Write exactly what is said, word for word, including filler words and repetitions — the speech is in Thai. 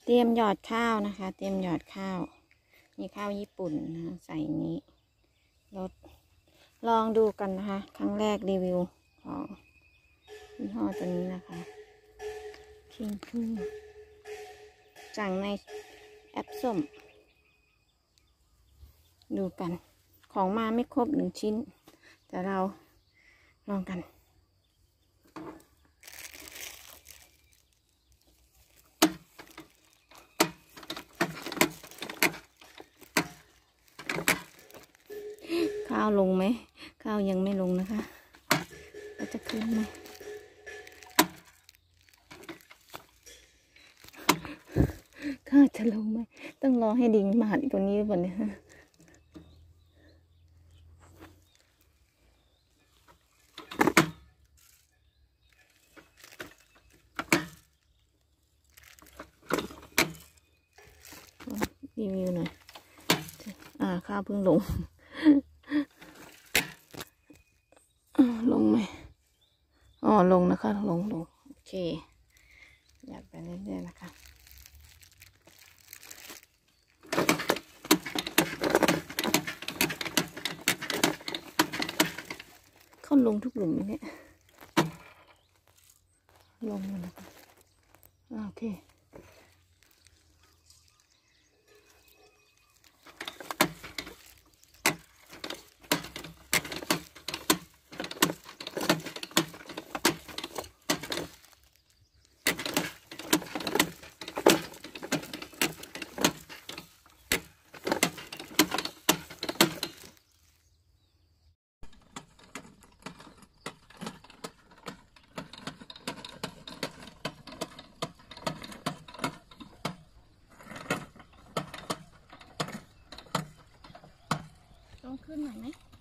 เตรียมหยอดข้าวนะคะ เตรียมหยอดข้าวมีข้าวญี่ปุ่นนะคะใส่นี้รสลองดูกันนะคะครั้งแรกรีวิวของยี่ห้อตัวนี้นะคะคิงคูสั่งในแอปส้มดูกันของมาไม่ครบหนึ่งชิ้นแต่เราลองกันข้าวลงไหมข้าวยังไม่ลงนะคะเราจะขึ้นไหมข้าวจะลงไหมต้องรอให้ดิงมาหัดตัวนี้ก่อนเนี่ยรีวิวหน่อยอ่าข้าวเพิ่งลงลงไหมอ๋อลงนะคะลงลงโอเคอยากไปเรื่อยๆนะคะเขาลงทุกหลุมเนี่ยลงเลยนะคะโอเคต้องขึ้นหน่อยไหม